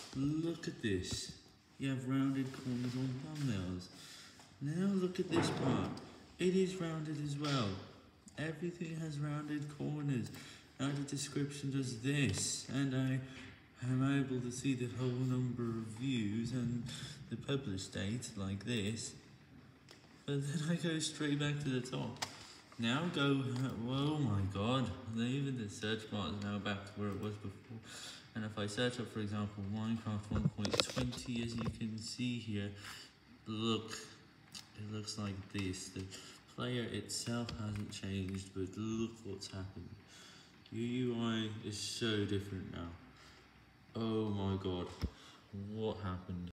Look at this. You have rounded corners on thumbnails. Now look at this part. It is rounded as well. Everything has rounded corners. Now the description does this, and I am able to see the whole number of views and the published date like this. But then I go straight back to the top. Now go, oh my god, even the search bar is now back to where it was before. And if I search up, for example, Minecraft 1.20, as you can see here, look, it looks like this. The player itself hasn't changed, but look what's happened. The UI is so different now. Oh my god, what happened?